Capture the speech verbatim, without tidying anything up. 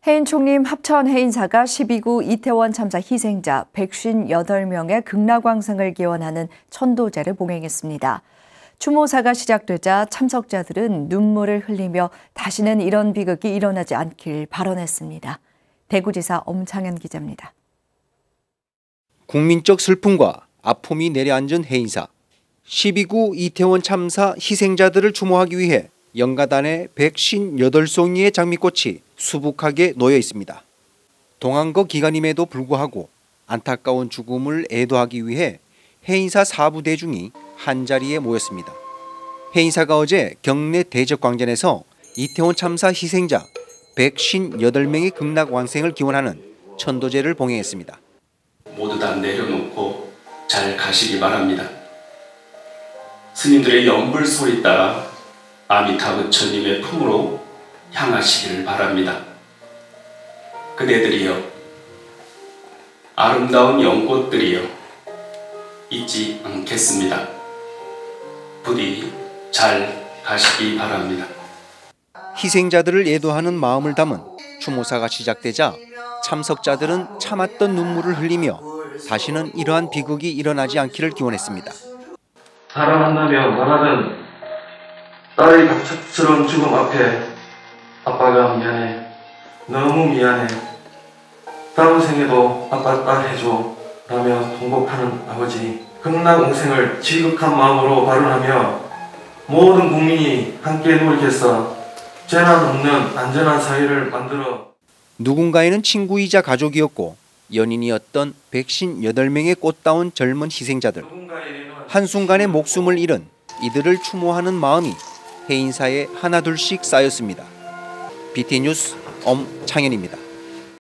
해인 총림 합천 해인사가 십이 구 이태원 참사 희생자 백오십팔 명의 극락왕생을 기원하는 천도제를 봉행했습니다. 추모사가 시작되자 참석자들은 눈물을 흘리며 다시는 이런 비극이 일어나지 않길 발언했습니다. 대구지사 엄창현 기자입니다. 국민적 슬픔과 아픔이 내려앉은 해인사. 십이 구 이태원 참사 희생자들을 추모하기 위해 연가단에 백오십팔 송이의 장미꽃이 수북하게 놓여 있습니다. 동안거 기간임에도 불구하고 안타까운 죽음을 애도하기 위해 해인사 사부 대중이 한자리에 모였습니다. 해인사가 어제 경내 대적광장에서 이태원 참사 희생자 백오십팔 명의 극락왕생을 기원하는 천도제를 봉행했습니다. 모두 다 내려놓고 잘 가시기 바랍니다. 스님들의 연불 소리 따라 아미타 부처님의 품으로 향하시기를 바랍니다. 그대들이여, 아름다운 연꽃들이여, 잊지 않겠습니다. 부디 잘 가시기 바랍니다. 희생자들을 애도하는 마음을 담은 추모사가 시작되자 참석자들은 참았던 눈물을 흘리며 다시는 이러한 비극이 일어나지 않기를 기원했습니다. 사랑한다며 말하던 딸의 갑작스러운 죽음 앞에 아빠가 미안해, 너무 미안해, 다음 생에도 아빠 딸 해줘 라며 통곡하는 아버지, 극락왕생을 지극한 마음으로 발언하며 모든 국민이 함께 노력해서 재난 없는 안전한 사회를 만들어. 누군가에는 친구이자 가족이었고 연인이었던 백오십팔 명의 꽃다운 젊은 희생자들. 한순간에 목숨을 잃은 이들을 추모하는 마음이 해인사에 하나둘씩 쌓였습니다. 비티뉴스 엄창현입니다.